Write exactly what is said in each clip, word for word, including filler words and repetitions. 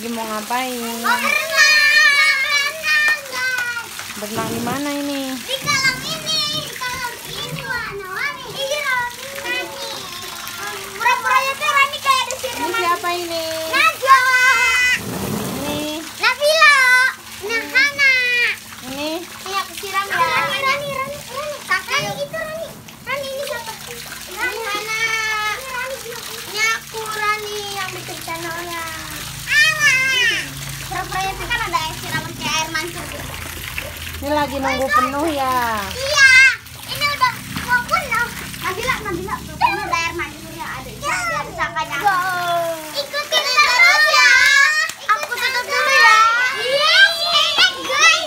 lagi mau ngapain? Oh, berenang, Berenang di mana ini? di kolam ini, di kolam ini warna-warni. Iya, Rani. Pura-puranya tuh Rani kayak di sini. Ini siapa ini? Najwa. Ini, Nabila. Nahana. ini. Ini aku siram ya. Rani, Rani, Rani, Rani. Kakak itu Rani. Rani ini siapa? Rani, Hana. Ini aku Rani yang bikin channelnya. Pura-puranya tuh kan ada air siraman kayak air mancur gitu. Ini lagi nunggu penuh ya. Iya, ini udah mau penuh. Nabila, Nabila, ini ada air mancurnya ada. Biar disangkanya. Ikutin terus ya. Aku tutup dulu ya. Yes, enak guys.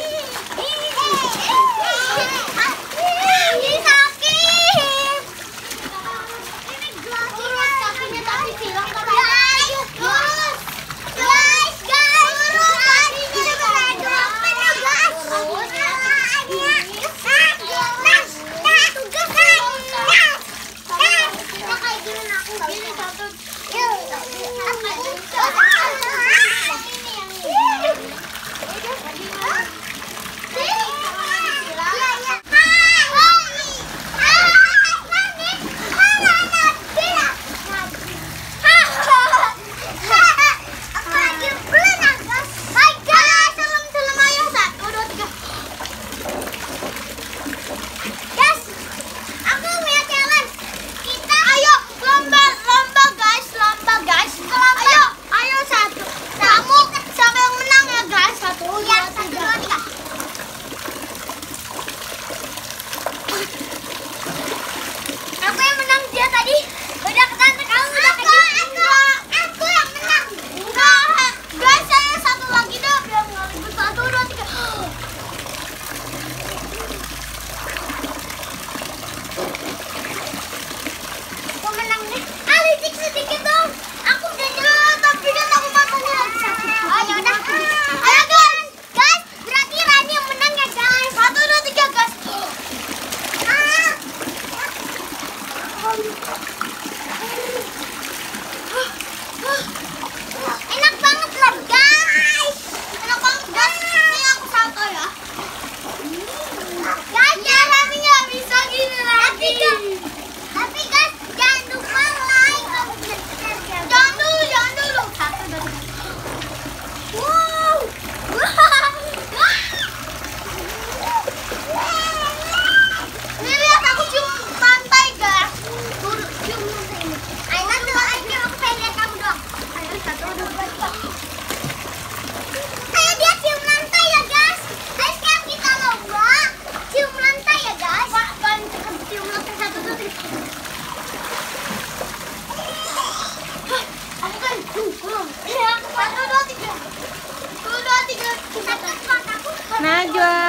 Ini sakit. Ini gelas kakinya tapi silang kan. Guys, guys, guys, guys. Kita belajar penuh guys. Enak banget lah guys. Enak banget guys. Ini aku satu ya. Guys, ya Rani nggak bisa gini lagi. Tapi guys, jangan lupa like. Jangan dulu, jangan dulu. Satu dulu. Wow. Ini lihat aku cium pantai guys. Cium pantai ini. Ayo nanti ayo aku pengen lihat kamu doang. Ayo satu dua tiga. Ayo dia cium lantai ya guys. Ayo sekarang kita lomba cium lantai ya guys. Pak, paling cepat cium lantai satu dua tiga. Aku kan belum. Iya, satu dua tiga. Satu dua tiga. Kita cepat aku. Najwa.